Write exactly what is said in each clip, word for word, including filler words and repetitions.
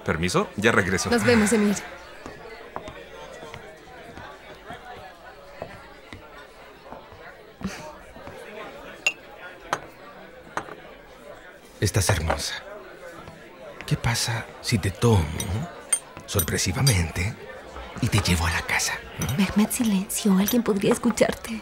Permiso, ya regreso. Nos vemos, Emir. Estás hermosa. ¿Qué pasa si te tomo sorpresivamente y te llevo a la casa? ¿No? Mehmet, silencio. Alguien podría escucharte.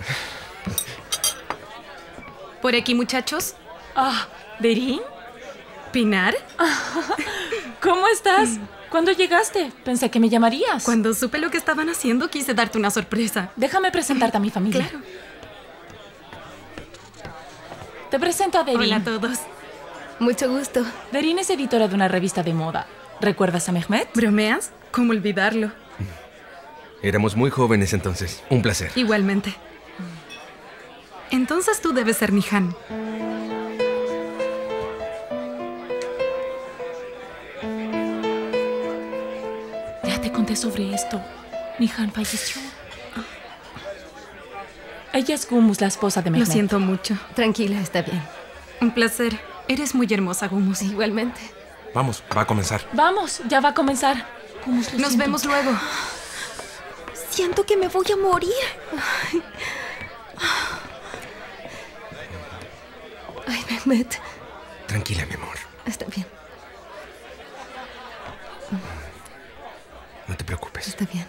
¿Por aquí, muchachos? Ah, ¿Derin? ¿Pinar? ¿Cómo estás? ¿Cuándo llegaste? Pensé que me llamarías. Cuando supe lo que estaban haciendo, quise darte una sorpresa. Déjame presentarte a mi familia. Claro. Te presento a Derin. Hola a todos. Mucho gusto. Derin es editora de una revista de moda. ¿Recuerdas a Mehmet? ¿Bromeas? ¿Cómo olvidarlo? Éramos muy jóvenes entonces. Un placer. Igualmente. Entonces tú debes ser Nihan. Ya te conté sobre esto. Nihan falleció. Ella es Gumus, la esposa de Mehmet. Lo siento mucho. Tranquila, está bien. Un placer. Eres muy hermosa, Gumus. Igualmente. Vamos, va a comenzar. Vamos, ya va a comenzar. Gumus, lo Nos siento. vemos luego. Siento que me voy a morir. Ay, Ay Mehmet. Tranquila, mi amor. Está bien, No te preocupes. está bien.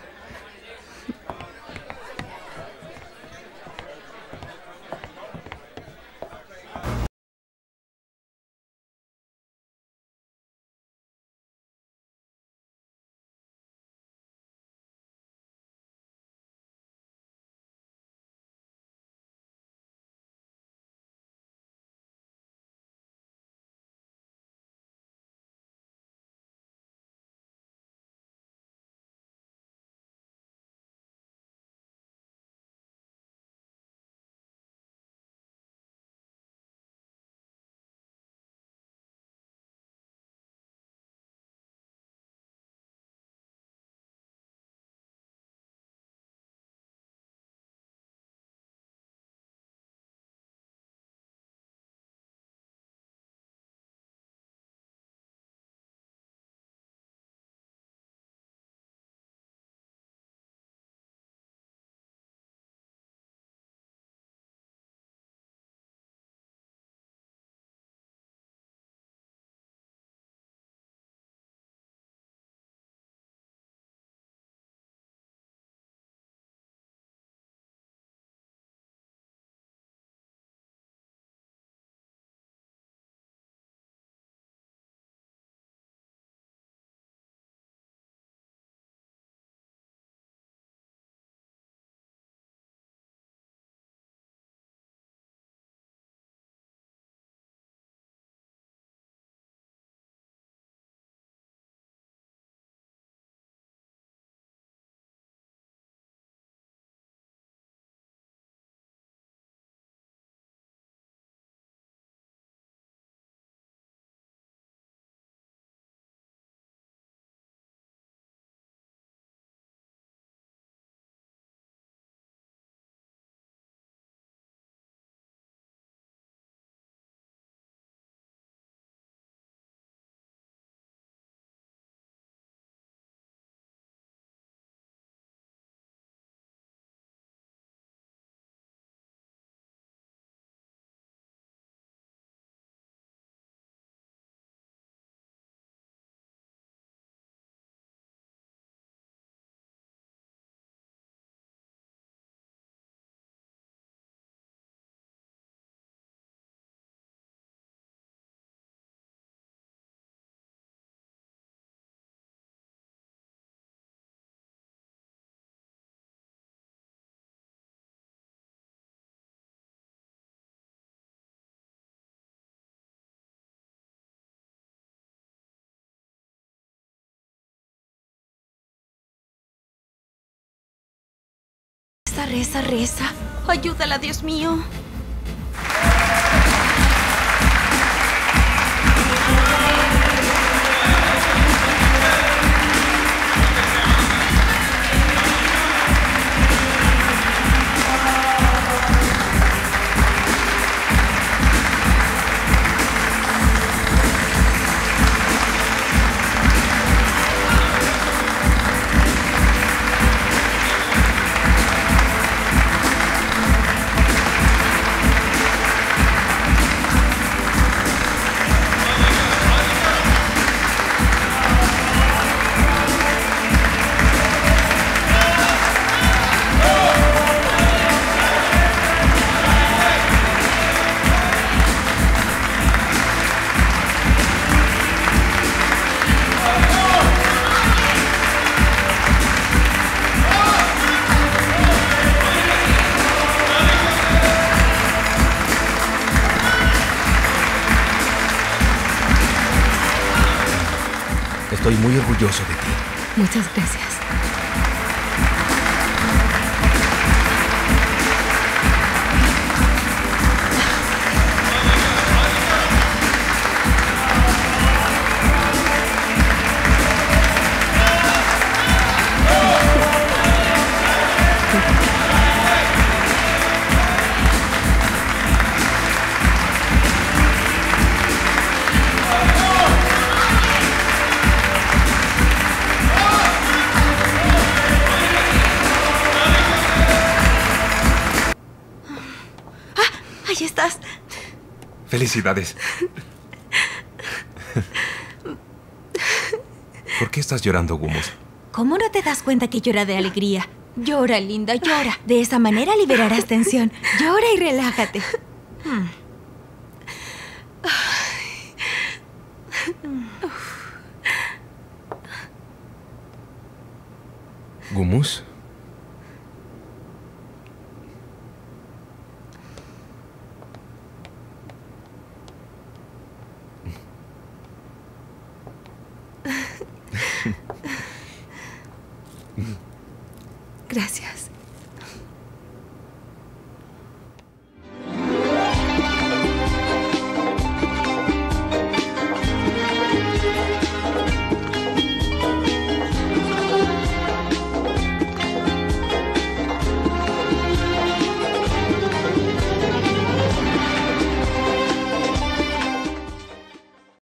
Reza, reza, reza. Ayúdala, Dios mío. Estoy muy orgulloso de ti. Muchas gracias. Ahí estás. Felicidades. ¿Por qué estás llorando, Gumus? ¿Cómo no te das cuenta que llora de alegría? Llora, linda, llora. De esa manera liberarás tensión. Llora y relájate. Hmm. ¿Gumus? Gracias.